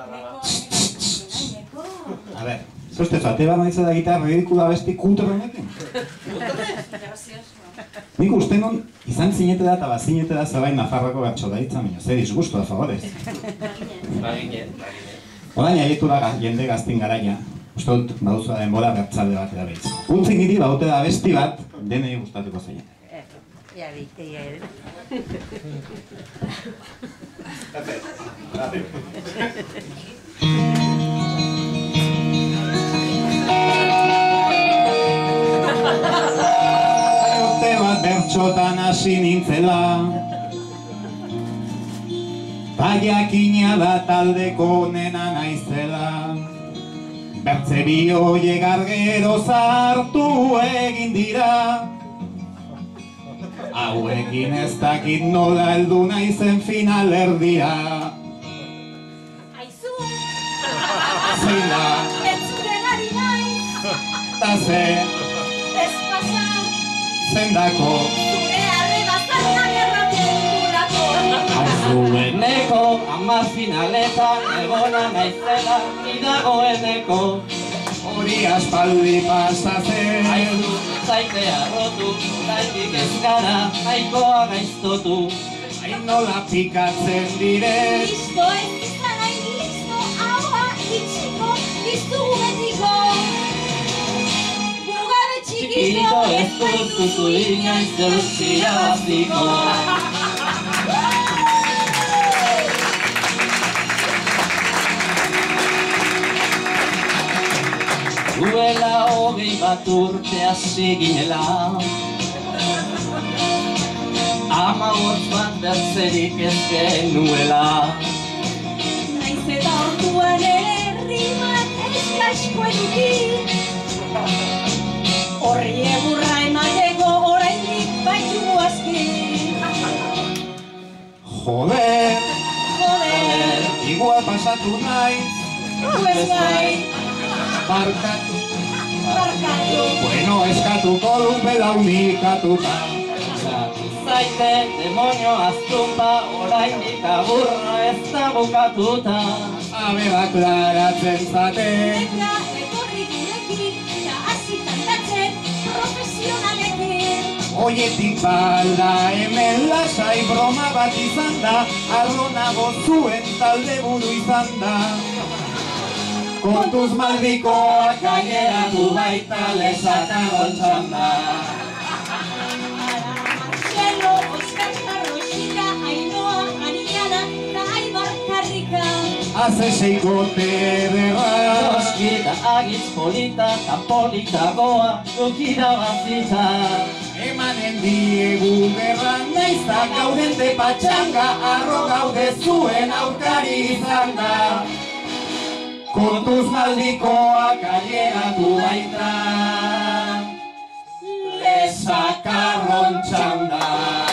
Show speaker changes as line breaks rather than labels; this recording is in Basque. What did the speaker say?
A ver, zuzte zate bat nahiz da gitarra ridikula besti kutre honekin? Nik uste non izan zinete da eta bazinete da zerbait Nafarroko bertso da hitza, baina ze disgustu da favorez.
Baginen.
Orain aietu da jende gaztin garaia, uste dut baduzua denbora bertzalde bat erabiltzen. Utzik niri baute da besti bat, denei gustatuko zein.
Ja, viste, ja.
Urte bat bertxotan hasi nintzela, Baiakina da taldeko nena naizela, bertze bi hoiek gero zartu egin dira, hauekin ez dakit nola heldu naizen finalerdira.
Aizu,
Zein da,
entzuten ari naiz,
ta ze,
ez pasa,
zendako,
zure arrebazarrak erraten durako.
Aizueneko, ama finaletan, egona naizela, idagoeneko.
hori aspaldi pasatzen.
Aizu, zaitea rotu, zaitik ez gara, aikoa gaiztotu.
Hain nola pikatzen diren.
Listo, ez izan hain listo, haua itxiko, listu betiko. Bugabe
Txikito ez duzu inoiz zeluzia baziko. Duela hogei bat urte hasi ginela, hamabost bat bertzerik ez genuela.
Naiz eta orduan ere rimak eskasko eduki. Horri egurra emateko oraindik baitu aski.
Joder,
Joder,
igual pasatu naiz,
ez gai,
barkatu.
barkatu.
Bueno, eskatuko dut belaunikatuta.
Zaite, demonio aztumpa, oraindik aburra ez da bukatuta.
Abera klaratzen zaten.
Eta etorri gurekin, eta hasi kantatzen profesionalekin.
Oietik bala hemen lasai broma bat izan da, arronago zuen talde buru izan da. Kontuz maldikoak gaineratu baita lesaka gontzan da.
Marcelo, Oskar Carrosika, Ainhoa, Aniana, eta Aibar Karrika.
Haze seikote ederra.
Oskita agiz polita, eta politagoa, gukira bazita.
Emanen diegu gerra naizta gauden de patxanga, arro gaude zuen aurkari izan da. Kontuz maldikoak gaineratu baita, lesakarron txanda.